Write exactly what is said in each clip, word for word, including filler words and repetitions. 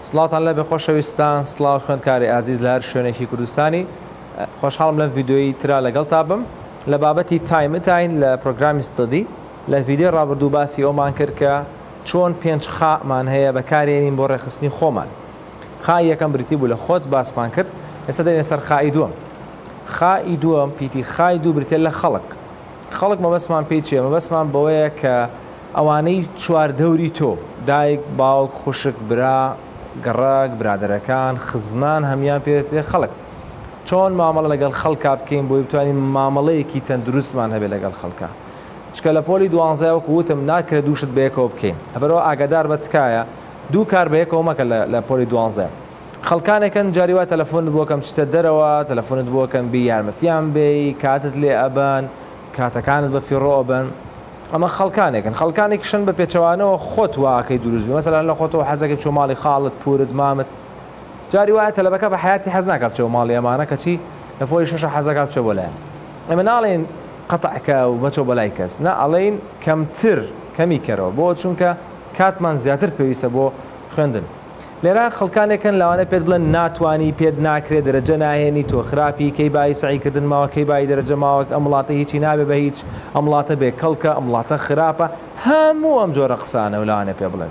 سڵاتان لە بێ خۆشەویستان، سڵاو خوێندکاری ئازیز لە هەر شوێنێکی کوردستانی. خۆشحاڵم لەم ڤیدیۆیی ترا لەگەڵ تا بم لە بابەتی تایمتاین لە پرۆگرامی ستدی. لە ڤیدیۆ ڕابردوو باسی ئەومان کرد کە چۆن پێنج خامان هەیە بەکارێنین بۆ ڕێخستنی خۆمان. خای یەکەم بریتی بوو لە خۆت باسمان کرد، ئێستا دەینە سەر خای دووەم. خای دووەم پیتی خای دوو بریتێ لە خەڵک. خەڵک مەبەسمان پێی چییە؟ مەبەسمان بەوەیە کە ئەوانەی چواردەوری تۆ، دایک، باوک، خوشک، برا، گەڕاک، برادەرەکان، خزمان هەمیان پێێتێ خەڵک. چۆن مامەڵە لەگەڵ خەڵکا بکەین بۆی بتوانین مامەڵەیەکی تەندروستمان هەبێت لەگەڵ خەڵکا. چکە لە پۆلی دوانزە وەکو وتم ناکرێت دووشت بەیەکەوە بکەین. ئەبەرەوە ئاگادار بە تکایە دوو کار بەیەکەوە مەکە لە پۆلی دوانزە. خەڵکانێکن جاری وا تەلەفۆنت بۆ کەم چتە دەرەوە، تەلەفۆنت بۆ کەم بی یارمەتیان بێ، کاتت لێ ئەبەن، کاتەکانت بە فیڕۆ بن. ئەمە خەڵکانێکن. خەڵکانێکشن بە پێچەوانەوە خۆت واکەی دروست بێ. مەسەلەن لە خۆتەوە حەزەکەی چۆ ماڵی خاڵت، پورت، مامت. جاری وایە تەلەبەکە بە حیاتی حەز ناکات بچێ ماڵی ئەمانە کەچی لە پۆلی شەشە حەزەکە بچێ بۆ لایەن. ئێمە ناڵێن قەتەعکە و بەچۆ بەلای کەس، نە ئەڵێین کەمتر کەمی کەرەوە بۆ چونکە کاتمان زیاتر پێویستە بۆ خوێندن. لێرە خەڵکانێکن لەوانە پێت بڵێن ناتوانی، پێت ناکرێت، دەرەجە ناهێنی، تۆ خراپی، کەی بای سعیکردن ماوە، کەی بای دەرەجە ماوە، ئەم وڵاتە هیچی نابێ بە هیچ، ئەم وڵاتە بێ کەڵکە، ئەم وڵاتە خراپە، هەموو ئەم جۆرە قسانە و لەوانە پێ بڵێن.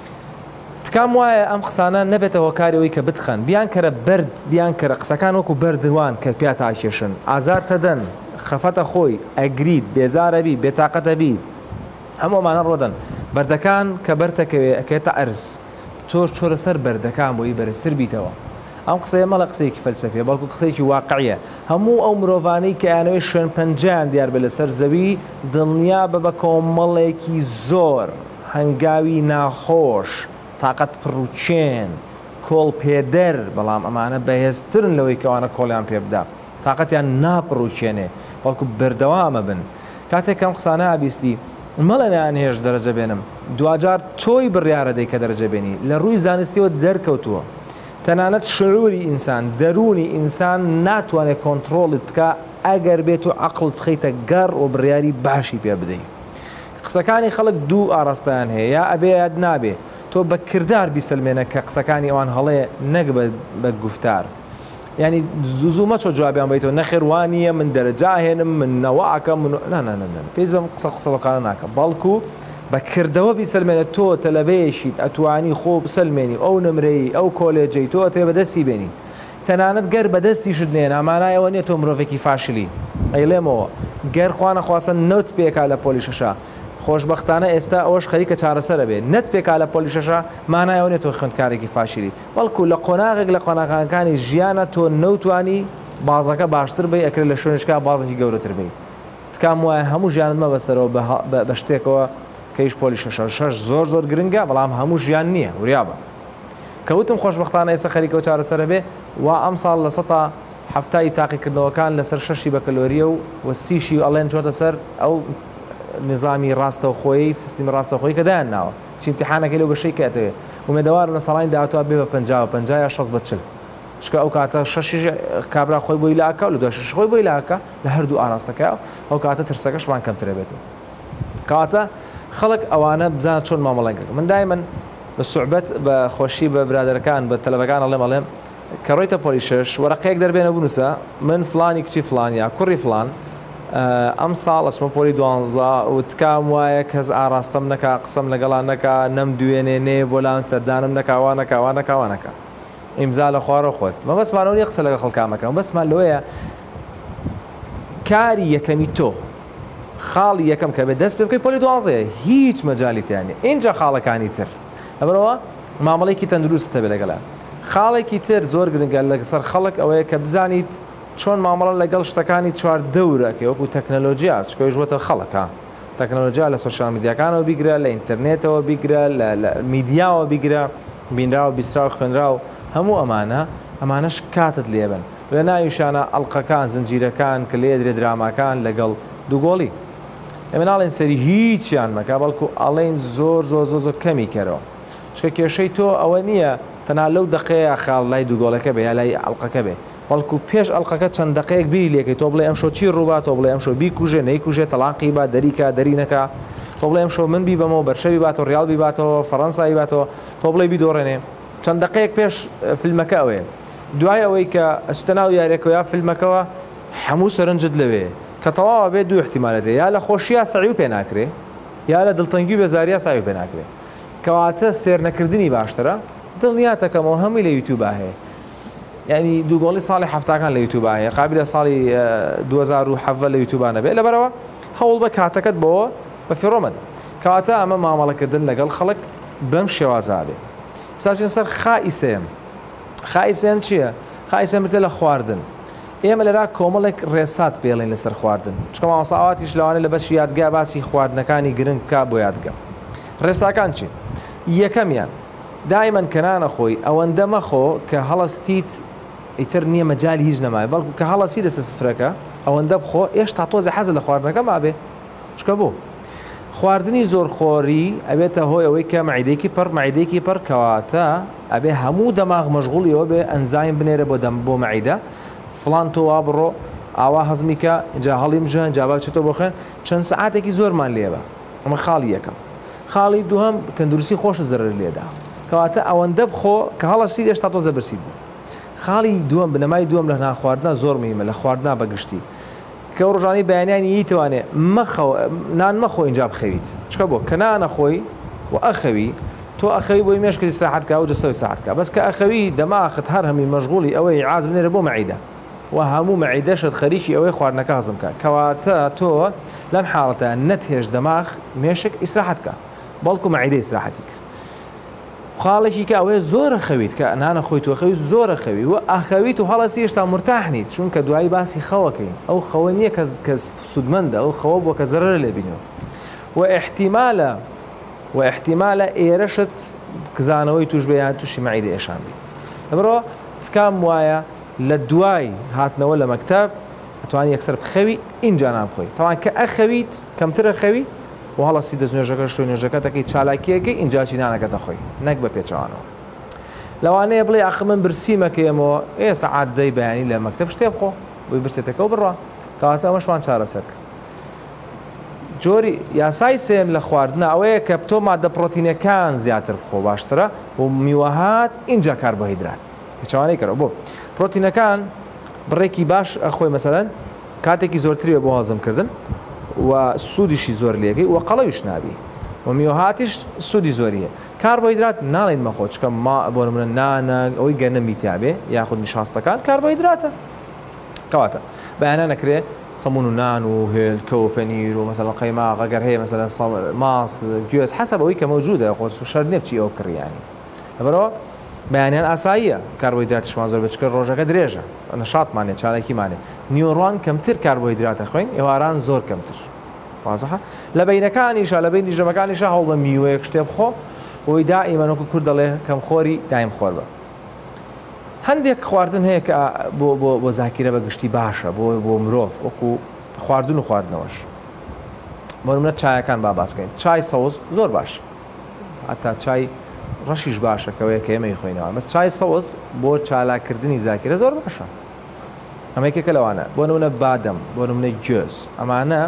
تکام وایە ئەم قسانە نەبێتەوە کارەوەی کە بتخەن، بیان کەرە بەرد، بیان کەرە قسەکان وەکو بەردوان کە پێ تاکێشن، ئازار تەدەن، خەفەتە خۆی، ئەگریت، بێزارە بی، بێتاقەتە بی، هەمووەمانە ڕۆدەن. بەردەکان کە بەرتەکەوێ ئەکێتە ئەرز، تۆر چۆرە سەر بەردەکان بۆی بەرزتر بیتەوە. ئەم قسەیە مەڵە قسەیەکی فەلسەفیە، بەڵکو قسەیەکی واقعیە. هەموو ئەو مرۆڤانەی کە یانەوەی شوێن پەنجەیان دیار بێ لەسەر زەوی دڵنیا بە بە کۆمەڵێکی زۆر هەنگاوی ناخۆش، تااقەت پڕوچێن، کۆڵ پێدەر، بەڵام ئەمانە بەهێزترن لەوەی کەوانە کۆڵیان پێ بدا. تااقەتیان ناپڕوچێنێ، بەڵکو بەردەوامە بن. کاتێک ئەم قسانە ئابیستی مەڵە نیان هێش دەرەجە بێنم، دوجار تۆی بڕیارە دەی کە دەرەجە بێنی. لە ڕووی زانستیەوە دەرکەوتووە. تەنانەت شعوری ئینسان، دەرونی ئینسان ناتوانێت کۆنتترۆڵت بکە ئەگەر بێت و عەقڵت بخەیتە گەڕ و بڕیاری باشی پێ بدەیت. قسەکانی خەڵک دوو ئاڕاستەیان هەیە، یا ئەبێ یاد نابێ. تۆ بە کردار بیسەلمێنە کە قسەکانی ئەوان هەڵەیە، نەک بە گوفتار. یعنی زوو مەچۆ جوابیان بیتەوە، نەخێوانیە من دەرەجا هێنم، من نەوەعکەم، من پێویست بەم قسە قسەڵەکانە ناکەم، بەڵکو بە کردەوە بیسەلمێنێت. تۆ تەلەبەیەشیت ئەتوانی خۆ بسەلمێنی ئەو نمرەی ئەو کۆلێجەی تۆ ئەتوێ بەدەستی بێنی. تەنانەت گەر بەدەستیشت نێن، ئەمانایەوە نیە تۆ مرۆڤێکی فاشلی. ئەیڵێمەوە گەر خوا نەخواسە نەوت پێکا لە پۆلی شەشە، خۆشبەختانە ئێستا ئەوەش خەریکە چارەسەرە بێ. نەت پێکا لە پۆلی شەشە مانایەوە نێت تۆ خوێندکارێکی فاشلی، بەڵکو لە قۆناغێک لە قۆناغەکانی ژیانە تۆ نەوتوانی بازەکە باشتر بێ، ئەکرێت لە شوێنشکا بازێکی گەورەتر بێ. تکام وایە هەموو ژیانت مەبەستەرەوە بە شتێکەوە کەیش پۆلی شەشە. شەش زۆر زۆر گرنگە، بەڵام هەموو ژیان نییە، وریابە. کەوتم خۆشبەختانە ئێستا خەریکەوە چارەسەرە بێ. وا ئەم ساڵ لە سەتا هەفتای تاقیکردنەوەکان لەسەر شەشی بەکەلۆریە و وەسیشی ئەڵێن چۆتە سەر ئەو نظامی ڕاستەوخۆیی، سیستمی ڕاستەوخۆیی کە دایان ناوە. چی امتحانەکەی لەو بەشەی کاتەوێ ومێدەوارم لە ساڵانی داهاتوە بێ بە پەنجا و پەنجا یا شەش بە چل. چکە ئەو کاتە شەشیش کابرا خۆی بۆی لاکە و لە دوای شەش خۆی بۆی لاکە لە هەردوو ئاراستەکە، ئەو کاتە ترسەکەشمان کەمترە بێتەوە. کاتە خەڵک ئەوانە بزانە چۆن مامەڵەنگەکە. من دایمەن بە سوعبەت بە خۆشی بە برادەرەکان بە تەلەبەکان ئەڵێم ئەڵێم کە ڕۆیتە پۆلی شەش وەرەقەیەک دەربێنە بنووسە من فلانی کچی فلان یا کوڕی فلان ئەم ساڵ ئەچمە پۆلی دوانزە و تکام وایە کەس ئاراستەم نەکا، قسەم لەگەڵان نەکا، نەم دوێنێنێ بۆ لاوان سەردانم نەکاوان نەکاوان نەکاوان نەکا، ئیمزا لە خوارە خۆت. مە بەسمانەوە نیە قسە لەگە خەڵکامەکەم، بەسمان لەوەیە کاری یەکەمی تۆ، خاڵی یەکەم کە بێت دەست پێ بکەی پۆلی دوانزەیە، هیچ مەجالی تیانێ. اینجا خاڵەکانی تر ئەبەرەوە مامەڵێکی تەندروستە بێ لەگەڵان. خاڵێکی تر زۆر گرنگە لەسەر خەڵک ئەوەیە کە بزانیت چۆن مامەڵە لەگەڵ شتەکانی چوار دەورەکە وەکو تەکنەلۆژیا، چکەوەی ژوەتە خەڵکە. تەکنەلۆژیا لە سۆشیال میدیاکانەوە بیگرە، لە ئینتەرنێتەوە بیگرە، لە میدیاوە بیگرە، بینرا و بیسترا و خوێنرا و هەموو ئەمانە ئەمانەش کاتت لێبن. لە ناویشانە ئەڵقەکان، زنجیرەکان کە لێ درێ دراماکان لەگەڵ دووگۆڵی. ئێمە ناڵێن سەری هیچیان مەکە، بەڵکو ئەڵێن زۆر زۆر زۆر زۆر کەمی کەرەوە. چکە کێشەی تۆ ئەوە نییە تەنها لەو دقەیە خاڵ لای دووگۆڵەکە بێ یا لای ئەڵقەکە بێ، بەڵکو پێش ئەڵقەکە چەند دقەیەک بیری لێکەی تۆ بڵێ ئەم شۆ چی ڕووبات، تۆ بڵێ ئەم شۆ بیکوژێ نەیکوژێ، تەلاقی با دەریکە دەرینەکە، تۆ بڵێ ئەم شۆ من بیبەمەوە بەرشەوی باتەوە، ڕیال بیباتەوە، فەڕەنسایی باتەوە، تۆ بڵێ بیدۆڕێنێ. چەند دقەیەک پێش فیلمەکە ئەوەیە دوای ئەوەی کە ئەچتە ناو یاریەکەوە یا فیلمەکەەوە هەموو سەرنجت لەوێ کە تەواوە بێت دوو احتیمالەتێ یا لە خۆشیە سەعی و پێ ناکرێ یا لە دڵتەنگی و بێزاریە ساوی پێ ناکرێ کەواتە سێرنەکردنی باشترە دڵنیاتەکەمەوە هەمووی لە یوتیوب هەیە یعنی دووگۆڵی ساڵی هەفتاکان لە یوتیوب هەیە قابلە ساڵی دوو هەزار و هەڤە لە یوتیوبانە بێت لەبەرەوە هەوڵ بە کاتەکەت بەوە بە فێڕۆمەدە کەواتە ئەمە مامەڵەکردن لەگەڵ خەڵک بەم شێوازە بێ ساچین سەر خائی سێم خائی سێم چییە؟ خائی سێم بتێ لە خواردن ئێمە لەرا کۆمەڵێک ڕێسات پێڵێن لەسەر خواردن چکە مامۆستاواتیش لەوانە لە بەش یادگا باسی خواردنەکانی گرنگ کا بۆ یادگە ڕێساکان چی؟ یەکەمیان دایمەن کەنانە خۆی ئەوەندە مەخۆ کە هەڵەستیت ئیتر نییە مەجای هیچ نەمای بەڵکو کە هەڵەسی لەسەر سفرەکە ئەوەندە بخۆ ئێشتا تۆزە حەزە لە خواردنەکە مابێ چکە بۆ خواردنی زۆرخۆری ئەبێتە هۆی ئەوەی کە مەعیدەیەکی پڕ مەعیدەیەکی پڕ کەواتە ئەبێ هەموو دەماغ مەشغوڵیەوە بێ ئەنزایم بنێرە بۆ دەم بۆ مەعیدە فڵان تۆ وا بڕۆ ئاوا هەزمیکە جا هەڵی مژە جابا چێتۆ بۆ خوێن چەند سەعاتێکی زۆرمان لێبە ئەمە خاڵی یەکەم خاڵی دووەم تەندروستی خۆشە زەرەر لێدا کەواتە ئەوەندە بخۆ کە هەڵەسی هێشتا تۆزە برسید بوو خاڵی دووەم بنەمای دووەم لە ناخواردنە زۆر مهمە لە خواردنا بەگشتی کە ڕۆژانی بەیانیانی یتوانێ مەخەو نان مەخۆ اینجا بخەویت چکە بۆ کە نانەخۆی و ئەخەوی تۆ ئەخەوی بۆی مێشکردی ساحەت کا و جەسەوی ساحەت کا بەس کە ئەخەوی دەماخت هەر هەمی مەشغوڵی ئەوەی عاز بنێرە بۆ مەعیدە و هەموو مەعیدەشت خەریکی ئەوەی خواردنەکە هەزم کە کەواتە تۆ لەم حاڵەتە نەتهێش دەماغ مێشک ئیسراحەت کە بەڵکو مەعیدە ئیسراحەتی کرد خاڵێکی کە ئەوەیە زۆرە خەویت کە نانە خۆی تۆ خەوی زۆرە خەوی و ئاخەویت و هەڵەسی هێشتا مرتاحنیت چونکە دوایی باسی خەوەکەین ئەو خەوە نییە کە سودمەندە ئەو خەوە بۆ کە زەرەرە لێبینەوە و احتیمالە و احتیمالە ئێرەشت کزانەوەی توش بەیان تووشی مەعیدە ئێشان بیت لەبەرەوە تکام وایە لە دوای هاتنەوە لە مەکتەب ئەتوانی یەکسەر بخەوی اینجا نامخۆی تاوان کە ئەخەویت کەمترە خەوی و هەڵەسی دەستنوێژەکە شوێ نوێژەکەتەکەی چالاکیەکەی اینجاچی نانەکەتە خۆی نەک بە پێچەوانەوە لەوانەیە بڵێ ئاخ من برسیمەکەیەمەوە ئێ سەعات دەی بەیانی لە مەکتەب شتێ بخۆ بۆی برسێتەکە و بڕوا کەواتە ئەمەشمان چارەسەر کرد جۆری یاسای سێم لە خواردنە ئەوەیە کە تۆ مادە پرۆتینەکان زیاتر بخۆ باشترە و میوەهات اینجا کاربۆهیدرات پێچەوانەی کەرەوە بۆ پرۆتینەکان بڕێکی باش ئەخۆی مەسەلەن کاتێکی زۆرتریە بۆ هەزمکردن و سوودیشی زۆر لێگەی و قەڵەویش نابی و میوەهاتیش سوودی زۆریە کاربۆهیدرات ناڵێن مەخۆ چکە ما بۆ نمونە نانە ئەوەی گەنە میتیابێ یاخود نیشاستەکان کاربۆهیدراتە کەواتە بەیانە نەکرێ سەمون و نان و هێلکە و پەنیر و مەسەلەن قەیماغ ئەگەر هەیە مەسەلەن ماس گوێز حەسەب ئەوەی کە مەوجودە خۆ شەر نێ بچی ئەو کڕیانی لەبەرەوە بەیانیان ئاساییە کاربۆهیدراتشمان زۆر بچکە ڕۆژەکە درێژە نەشاتمانێ چالاکیمانێ نیۆڕوان کەمتر کاربۆهیدراتە خوێن ئێواران زۆر کەمتر وازەحە لە بینەکانیشە لە بین نیژەمەکانیشە هەوڵ بە میوەیەک شتێ بخۆ بۆی دائیمەنۆکە کورد دەڵێ کەم خۆری دایم خۆر بە هەندێک خواردن هەیە کە بۆ زاکیرە بەگشتی باشە بۆ بۆ مرۆڤ وەکو خواردن و خواردنەوەش بۆ نمونە چایەکان با باسکەین چای سەوز زۆر باش هەتا چای ڕەشیش باشە کەوەیە کە ئێمەی خۆینەوە مەس چای سەوز بۆ چالاکردنی زاکیرە زۆر باشە ئەمەیەکێکە لەوانە بۆ نمونە بادەم بۆ نمونە گوێز ئەمانە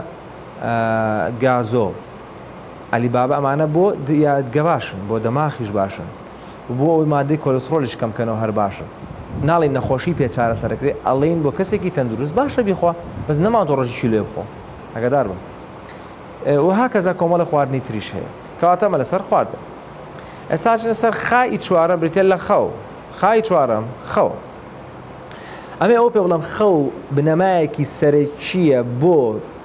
گازۆ علی بابە ئەمانە بۆ یادگە باشن بۆ دەماخیش باشن بۆ ئەوی مادەی کۆلسترۆلیش کەمکەنەوە هەر باشن ناڵێن نەخۆشی پێ چارەسەرەکرێ ئەڵێن بۆ کەسێکی تەندروست باشە بیخوا بەس نەماوە تۆ ڕۆژێکی لێ بخۆ ئەگەدار بن و هاکەزا کۆمەڵە خواردنی تریش هەیە کەواتە ئەمە لەسەر خواردن ئێستاش لەسەر خای چوارەم بریتێ لە خەو خای چوارەم خەو ئەمێ ئەو پێ بڵم خەو بنەمایەکی سەرەکیە بۆ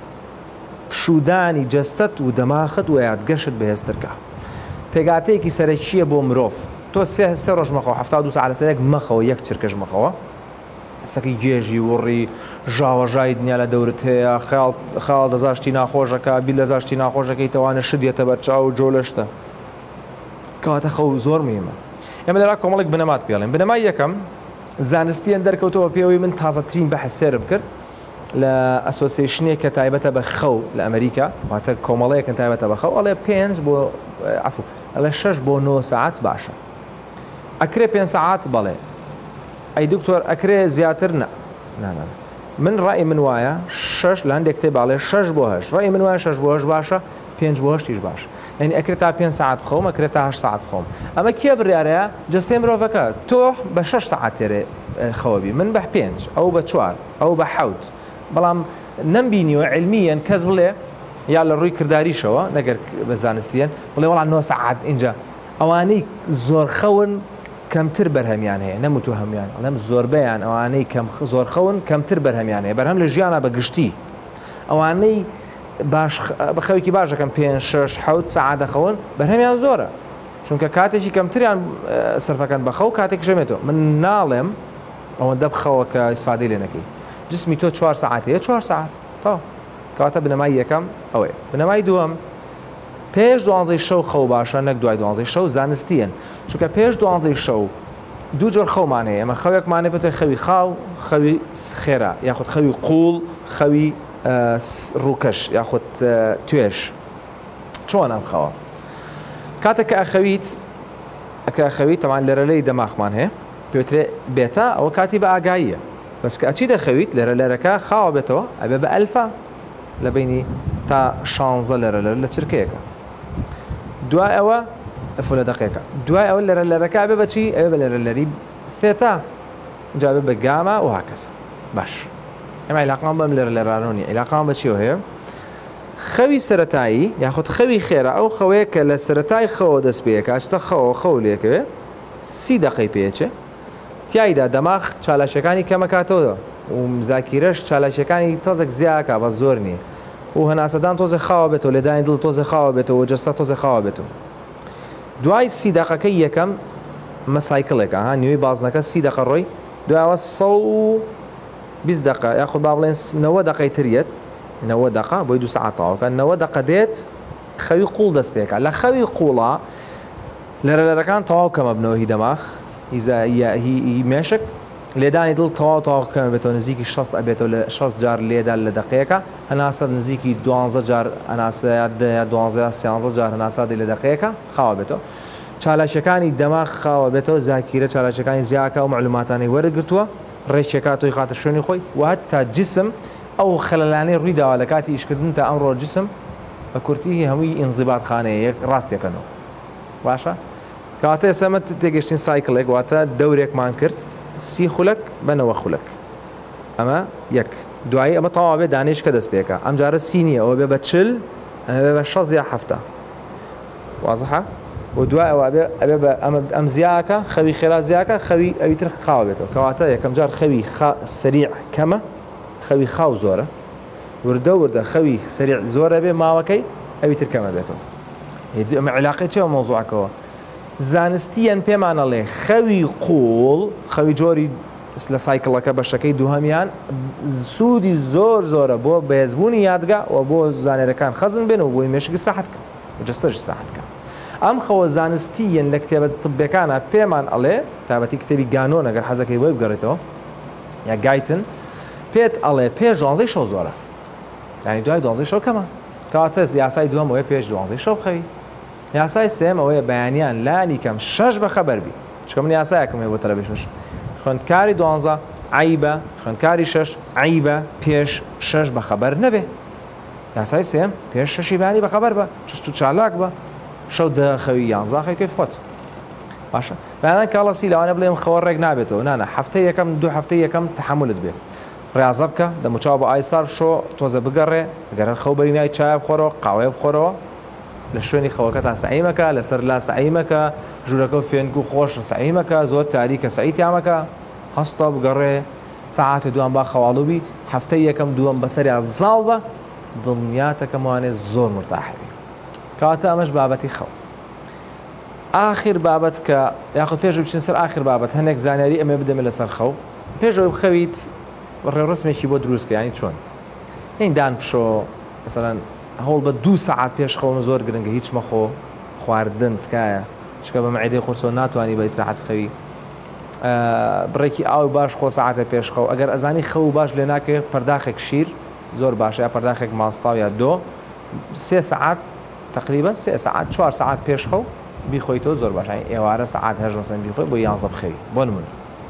پشودانی جەستەت و دەماخت و یادگەشت بەهێزترکە پێگاتەیەکی سەرەکیە بۆ مرۆڤ تۆ سێ ڕۆژ مەخەوە هەفتا دو ساعت لەسەر یەک مەخەوە یەک چرکەش مەخەوە سەکی گێژی وڕی ژاوەژای دنیا لە دەورت هەیە خەڵ دەزاشتی ناخۆشەکە بی لەزاشتی ناخۆشەکەی تەوانە شدێتە بەرچاو و جۆ لەشتە کەواتە خەو زۆر مهمە ئێمە لەرا کۆمەڵێک بنەمات پێڵێن بنەمای یەکەم زانستیان دەرکەوتەوە پێوەی من تازەترین بەحث سێرم کرد لە ئەسۆسیشنێک کە تایبەتە بە خەو لە ئەمریکا واتە کۆمەڵەیەکن تایبەتە بە خەو ئەڵێ پێنج بۆ عفو ئەڵێ شەش بۆ نۆ ساعات باشە ئەکرێ پێنج ساعات بەڵێ ئەی دکتۆر ئەکرێ زیاتر نە نانە من ڕای من وایە شەش لە هەندێک کتێب باڵێ شەش بۆ هەشت ڕای من وایە شەش بۆ هەشت باشە پێنج بۆ هەشتیش باشە يعني ئەکرێت پێنج ساعت بخۆم ئەکرێت هەشت ساعت بخۆم ئەمە کێ بڕیارەیە جستەی مرۆڤەکە تۆ بە شەش ساعت تێرێ خەوەبی من بە پێنج ئەو بە چوار ئەو بە حەوت بەڵام نەمبینیوە علمیەن کەس بڵێ یا لە ڕووی کرداریشەوە نەگەر بە زانستیەن بڵێ وەڵام نۆ ساعت اینجا ئەوانەی زۆر خەون کەمتر بەرهەمیان هەیە نەموتوە هەمیان ئەڵێم زۆربەیان ئەوانەی کەم زۆر خەون کەمتر بەرهەمیان هەیە بەرهەم لە ژیانە بە گشتی ئەوانەی باش بەخەوێکی باش دەکەم پێنج شەش حەوت سەعات دەخەون بەرهەمیان زۆرە چونکە کاتێکی کەمتریان سەرفەکەن بەخەو کاتێک ژەمێتەوە من ناڵێم ئەوەندە بخەوە کە ئیسفادەی لێ نەکەی جسمی تۆ چوار ساعت هەیە چوار ساعت تا کەواتە بنەمای یەکەم ئەوەیە بنەمای دووەم پێش دوانزەی شەو خەو باشە نەک دوای دوانزەی شەو زانستیەن چونکە پێش دوانزەی شەو دوو جۆر خەومان هەیە ئەمە خەوێکمانێ بێتە خەوی خاو خەوی خێرا یاخود خەوی قوڵ خەوی ڕووکەش یاخود توێش چۆن ئەم خەوە کاتێک کە ئەخەویت ئەکە ئەخەویت تەمان لەرەلەی دەماغمان هەیە پێوترێ بێتە ئەوە کاتی بە ئاگاییە بەس کە ئەچی دەخەویت لەرە لەرەکە خاوە بێتەوە ئەبێ بە ئەلفا لە بینی تا شانزە لەرە لەرە لە چرکەیەەکە دوای ئەوە ئەفولە دەقێکە دوای ئەوە لەرە لەرەکە بێ بەچی ئەوێ بە لەرە لەری فێتا جابێ بە گامە و هاکەسە باش ئەمە عیلاقام بەم لەرە لەرانۆنی عیلاقام بەچیەوە هەیە خەوی سەرەتایی یاخود خەوی خێرا ئەو خەوەیە کە لە سەرەتای خەوە دەست پێیەکە ئەستە خەوە خەو لێکەوێ سی دقەی پێچێ تیایدا دەماغ چالاشەکانی کەمەکاتەوە و مزاکیرەش چالاشەکانی تۆزێک زیاکە بە زۆر نییە و هەناسەدان تۆزە خاوە بێتەوە لێدانی دڵ تۆزە خاوە بێتەوە جەستە تۆزە خاوە بێتەوە دوای سی دقەکەی یەکەم مەسایکڵێکە ها نیوەی بازنەکە سی دقە ڕۆی دوایەوە سە و بیست دقە یاخود با بڵێن نەوە دقەی تریەت نەوە دقە بۆی دوو سەعات تەواوکە نەوە دقە دێت خەوی قوڵ دەست پێکە لە خەوی قوڵە لەرە لەرەکان تەواو کەمە بنەوە هی دەماغ هی مێشک لێدانی دڵ تەواو تەواو کەمە بێتەوە نزیکی شەست ئەبێتەوە لە شەست جار لێدا لە دقەیەکە هەناسە نزیکی دوانزە جار هەناسە دوانزە سیانزە جار هەناسا لە دقەیەکە خاوە بێتەوە چالاشەکانی دەماغ خاوە بێتەوە زاکیرە چالاشەکانی زیاکە و معلوماتانی وەرەگرتووە ڕێکێکات تۆی خاتە شوێنی خۆی و هەتا جسم ئەو خەلەلانەی ڕووی داوا لە کاتی ئیشکردن تا ئەمڕۆ جسم بە کورتی هەمووی ئینزیبات خانەیە یەک ڕاستێکەنەوە باشە کەواتە ئێستا تێگەشتین سایکڵێک واتە دەورێکمان کرد سی خولک بەنەوە خولک ئەمە یەک دوایی ئەمە تەواو بێ دانیش کە دەست پێکە ئەم جارە سی نییە ئەوە بێ بە چل ئەمە بێ بە شەز یا هەفتە وازەحە و دوای ئەوە ئەبێ بە ئەم زیاکە خەوی خێرا زیاکە خەوی ئەویتر خاوە بێتەوە کەواتە یەکەم جار خەوی سەریع کەمە خەوی خاو زۆرە وردە وردە خەوی سەریع زۆرە بێ ماوەکەی ئەویتر کەمە بێتەوە ئەمە علاقەی چێوە مۆزوعەکەوە زانستیان پێمانەڵێ خەوی قوڵ خەوی جۆری لە سایکڵەکە بەشەکەی دووهەمیان سوودی زۆر زۆرە بۆ بەهێزبوونی یادگا و بۆ زانێرەکان خەزم بێن و بۆی مێشکی ساحەتکە و جەستەش ساحەتکە ئەم خەوە زانستیەن لە کتێبە طبیەکانە پێمان ئەڵێ تابەتی کتێبی گانۆن ئەگەر حەزەکەی بۆی بگەڕێتەوە یا گایتن پێت ئەڵێ پێش دوانزەی شەو زۆرە یعنی دوای دوانزەی شەو کەمە کەواتە یاسای دووەمەوەی پێش دوانزەی شەو خەوی یاسای سێم ئەوەیە بەیانیان لانی کەم شەش بەخەبەر بی چکە من یاسایەکەم هەیە بۆ تەلەڤیزیۆنش خوێندکاری دوانزە عیبە خوێندکاری شەش عیبە پێش شەش بەخەبەر نەبێ یاسای سێم پێش شەشی بەیانی بەخەبەر بە چست و چالاک بە شەو دەخەوی یانزە خەوی کەیف خۆت باشە بەیانان کاڵەسی لەوانە بڵێم خەوە ڕێک نابێتەوە نانە هەفتەی یەکەم دوو هەفتەی یەکەم تەحملت بێ ڕاضە بکە دەموچاو بە ئایسار شۆ تۆزە بگەڕێ گەرە خەو بەرینای چای بخۆرەوە قاوەیە بخۆرەوە لە شوێنی خەوەکە تا سعیمەکە لەسەر لا سعیمەکە ژوورەکە و فێنک و خۆش سعیمەکە زۆر تاریکە سعیتیامەکە هەستە بگەڕێ ساعاتە دوان با خەواڵوبی هەفتەی یەکەم دووەم بەسەریا زاڵ بە دڵنیاتەکەموانێت زۆر مرتاحبی کەواتە ئەمەش بابەتی خەو ئاخر بابەت کە یاخود پێش بچین سەر ئاخر بابەت هەندێک زانیاری ئەمێ بدەمێت لەسەر خەو پێشەوەی بخەویت ڕێڕسمێکی بۆ دروستکە ینی چۆن هین دان پشۆ مەسەڵەن هەوڵ بە دوو سەعات پێش خەون زۆر گرنگە هیچ مەخۆ خواردن تکایە چکە بە مەعیدەی قورسەوە ناتوانانی بە ئیسراحەت خەوی بڕێکی ئاو باش خۆ سەعاتە پێش خەو ئەگەر ئەزانی خەو باش لێ ناکەوێت پەرداخێک شیر زۆر باشە یا پەرداخێک ماستاو یا دۆ سێ سەعات تقریبا سێ سەعات چوار سەعات پێش خەو بیخۆیتەوە زۆر باشە ئێوارە سەعات هەژ مەسەن بیخۆی بۆ یانزە بخەوی بۆ نمونە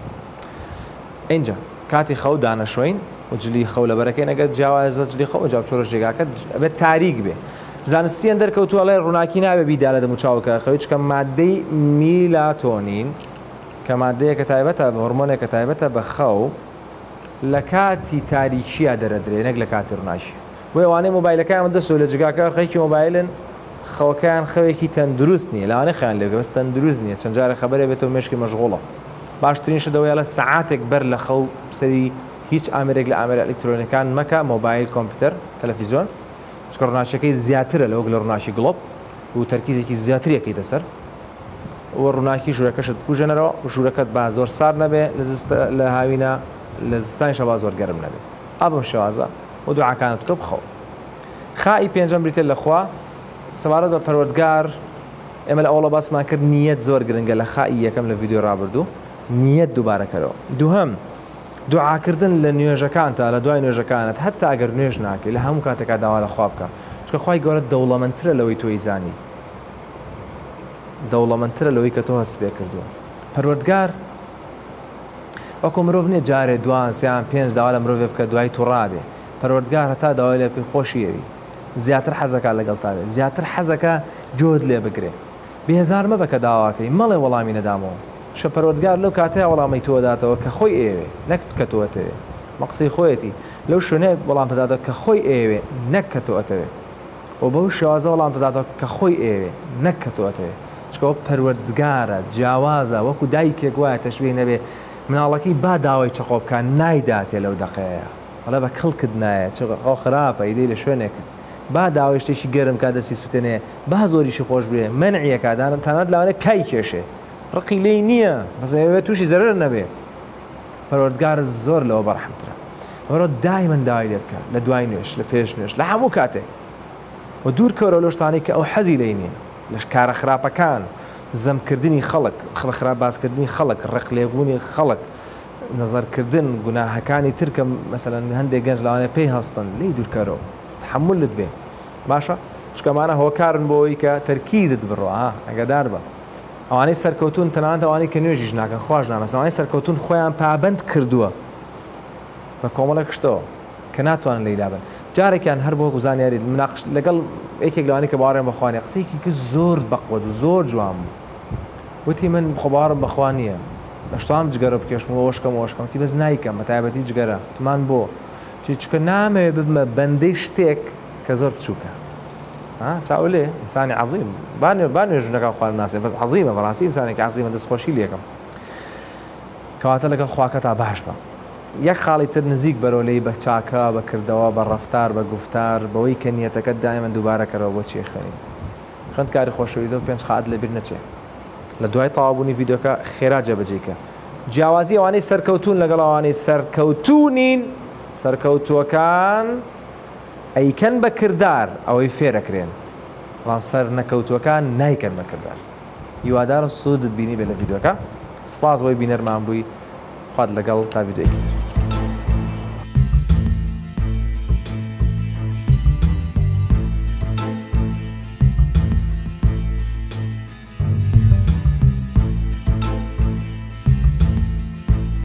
اینجا کاتی خەو دانەشۆین و جلی خەو لە بەرەکەی نەگەت جیاوازە جلی خەو جاب چۆرە ژێگاکە بێت تاریک بێ زانستیان دەرکەوتووەڵێ ڕووناکی نابێ بیدا لە دەموچاوکە خەوی چکە مادەی میلاتۆنین کە مادەیەکە تایبەتە بە هۆرمۆنێکە تایبەتە بە خەو لە کاتی تاریکیە دەرەدرێ نەک لە کاتی ڕووناکی بۆ ئەوانەی مۆبایلەکەیان دەسۆ لە جگاکە خەیکی مۆبایلن خەوەکەیان خەوێکی تەندروست نییە لەوانەی خەیان لێ بەس تەندروست نییە چەند جارە خەبەرێ بێتەوە مێشکی مەشغوڵە باشترین شدەوەیە لە سەعاتێک بەر لە خەو سەری هیچ ئامێرێک لە ئامێرە ئەلکترۆنیەکان مەکە مۆبایل کۆمپیوتەر تەلەڤیزۆن چکە ڕووناچیەکەی زیاترە لەوەک لە ڕووناچی گڵۆب و تەرکیزێکی زیاتریەکەیتە سەر و ڕووناکی ژوورەکەشت بژێنەرەوە ژوورەکەت با زۆر سارد نەبێ لە هاوینە لە زستانیشە با زۆر گەرم نەبێت ئابم شێوازە و دوعاکانت بکە بخەو خائی پێنجەم بریتێت لەخوا سەبارەت بە پەروەردگار ئێمە لە ئەوڵە باسمان کرد نیەت زۆر گرنگە لە خائی یەکەم لە ڤیدیۆ ڕابردوو نیەت دووبارەکەرەوە دووهەم دوعاکردن لە نوێژەکانتە لە دوای نوێژەکانت هەتا ئەگەر نوێژ ناکەی لە هەموو کاتێکا داوا لە خوا بکە چکە خوای گەورە دەوڵەمەندترە لەوەی تۆی زانی دەوڵەمەندترە لەوەی کە تۆ هەست پێ کردووە پەروەردگار وەکو مرۆڤ نیە جارێ دوان سیان پێنج داوا لە مرۆڤێ بکە دوای تو ڕابێ پەروەردگار هەتا داوای لێ بکەی خۆشیەوی زیاتر حەزەکە لەگەڵ تاوێ زیاتر حەزەکە جۆت لێ بگرێ بێهزار مەبە کە داواکەی مەڵێ وەڵامی نەدامەوە چکە پەروەردگار لەو کاتەیە وەڵامی تۆ داتەوە کە خۆی ئێوێ نەک کە تۆ ئەتەوێ مەقسەی خۆیەتی لەو شوێنەیە وەڵام پێداتەوە کە خۆی ئێوێ نەک کە تۆ ئەتەوێ و بەو شێوازە وەڵام پێداتەوە کە خۆی ئێوێ نەک کە تۆ ئەتەوێ چکەوە پەروەردگارە جیاوازە وەکو دایکێک وایە تەشبیه نەبێ مناڵەکەی با داوای چەقۆ بکە نایداتێ لەو دەقەیە هەڵە بە کەڵکت نایە چقە خراپە ئیدەی لە شوێنێکت با داوای شتێکی گەرم کا دەستی سووتێنێ با زۆریشی خۆش بێ منعیەکدان تەنانەت لەوانێ کای کێشێ ڕقی لێی نییە بەزەوێت تووشی زەرەر نەبێ پەروەردگار زۆر لەوە بەڕەحمترە بەڕۆ دایمەن داوای لێ بکە لە دوای نوێش لە پێش نوێش لە هەموو کاتێک و دوور کەورە لەو شتانەی کە ئەو حەزی لێی نییە لە کارە خراپەکان زەمکردنی خەڵک خراپ باسکردنی خەڵک ڕق لێبوونی خەڵک نەزەرکردن گوناهەکانی ترکە مەسەلەن هەندێک گەنج لەوانەیە پێی هەستن لی دوورکەرەوە تحملت بێ باشە چکەمانە هۆکارن بۆەوەی کە تەرکیزت بڕۆ ئەگەدار بە ئەوانەی سەرکەوتون تەنانەت ئەوانەی کە نوێژیش ناکەن خواش نامەست ئەوانەی سەرکەوتون خۆیان پابەند کردووە بە کۆمەڵێک شتەوە کە ناتوانن لێی دابن جارێکیان هەر بۆ گوزانیاری مناقش لەگەڵ یەکێک لەوانەی کە باوەڕێم بەخوانیە قسەیەکی کە زۆر بەقوت و زۆر جوان بوو وتی من خۆباوەڕم بەخوا نییە بەشتام جگەرە بکێشم و وەشکەم وەشکەم تی بەس نایکەم بە تایبەتی جگەرە تمان بۆ چکە نامەوێ ببمە بەندەی شتێک کە زۆر بچووکە چاو لێ ئینسانی عەزیم با نوێژنەکە خوارد ناسێ بەس عەزیمە بەڕاستی ئینسانێکی عەزیمە دەستخۆشی لێکم کەواتە لەگەڵ خواکە تا باش بە یەک خاڵی تر نزیک بەرەوە لێی بە چاکە بەکردەوە بە ڕەفتار بە گفتار بەوەی کە نیەتەکەت دایمەن دووبارەکەرەوە بۆ چی خوێنیت خوێندکاری خۆشەویستە و پێنج قەعەت لەبیر نەچێ لە دوای تەواوبوونی ڤیدیۆکە خێرا جێبەجێکە جیاوازی ئەوانەی سەرکەوتون لەگەڵ ئەوانەی سەرکەوتونین سەرکەوتووەکان ئەیکەن بە کردار ئەوەی فێرەکرێن بەڵام سەر نەکەوتووەکان نایکەن بە کردار هیوادارم سوودت بینی بێ لە ڤیدیۆکە سپاس بۆی بینەرمان بووی خوات لەگەڵ تا ڤیدیۆیەکتر